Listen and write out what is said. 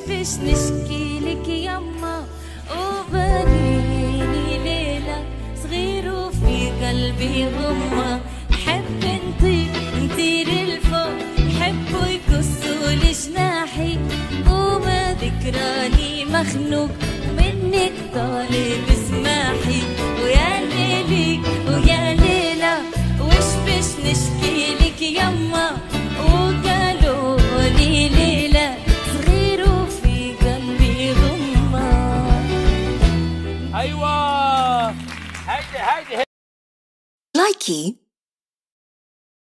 فيش نشكي لك يما، وباليني ليلة صغير وفي قلبي غمة. بحب نطير الفوق، بحبوا يكسوا لي جناحي، وما ذكراني مخنوق منك طالب سماحي. ويا ليلي ويا ليلى وش فيش نشكي لك يما، وقالوا لي ليلة صغير وفي قلبي غمة. ايوه هيدي لايكي